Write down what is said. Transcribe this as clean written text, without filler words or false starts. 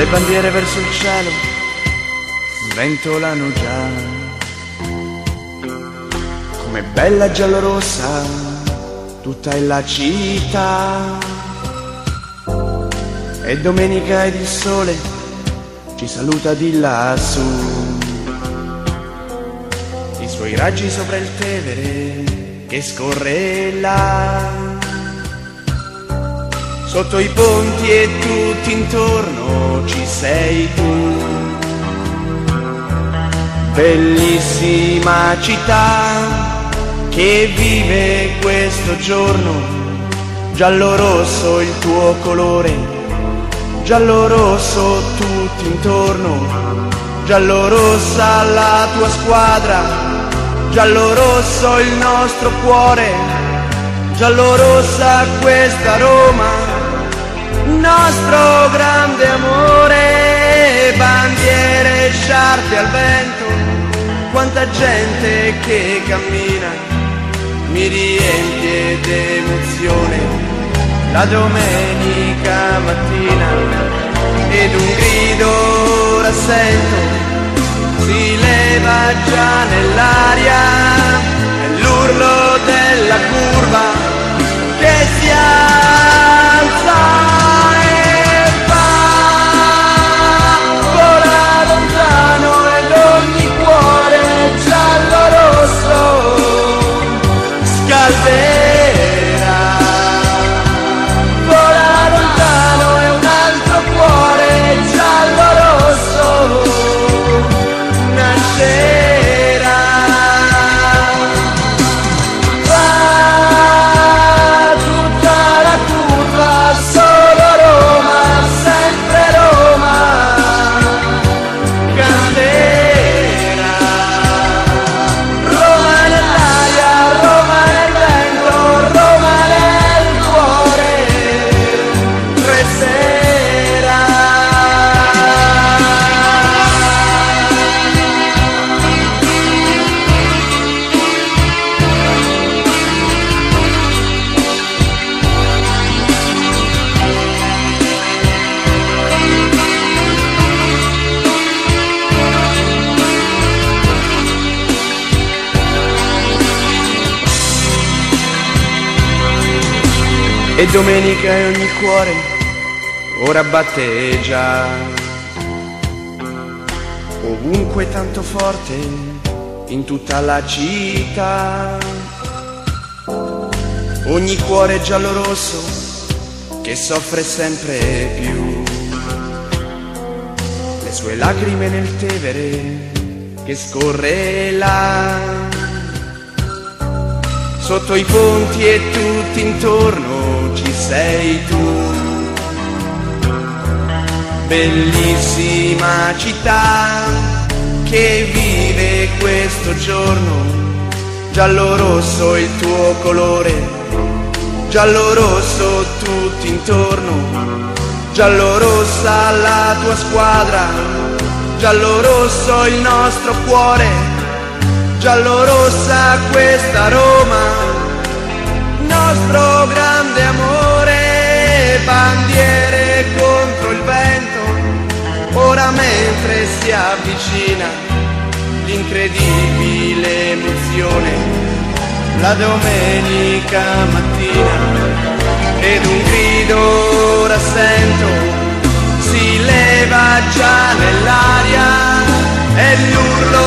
le bandiere verso il cielo sventolano già, come bella giallorossa tutta è la città. E domenica ed il sole ci saluta di lassù, i suoi raggi sopra il Tevere che scorre là. Sotto i ponti e tutti intorno ci sei tu, bellissima città che vive questo giorno, giallo-rosso il tuo colore, giallo-rosso tutti intorno, giallo-rossa la tua squadra, giallo-rosso il nostro cuore, giallo-rossa questa Roma, nostro grande amore. Bandiere, sciarpe al vento, quanta gente che cammina, mi riempie d'emozione la domenica mattina. Ed un grido ora sento, si leva già nell'aria, è l'urlo della curva che si alza e va, vola lontano ed ogni cuore giallo-rosso scalderà. Vola lontano e un altro cuore giallo-rosso nascerà. Va tutta la curva, solo Roma, sempre Roma canterà. Roma nell'aria, Roma nel vento, Roma nel cuore resterà. E domenica e ogni cuore ora batte già, ovunque tanto forte in tutta la città. Ogni cuore giallo-rosso che soffre sempre più, le sue lacrime nel Tevere che scorre là. Sotto i ponti e tutti intorno ci sei tu, bellissima città che vive questo giorno, giallo-rosso il tuo colore, giallo-rosso tutti intorno, giallo-rossa la tua squadra, giallo-rosso il nostro cuore, giallo-rossa questa Roma, nostro grande amore. Bandiere contro il vento, ora mentre si avvicina l'incredibile emozione, la domenica mattina. Ed un grido ora sento, si leva già nell'aria, è l'urlo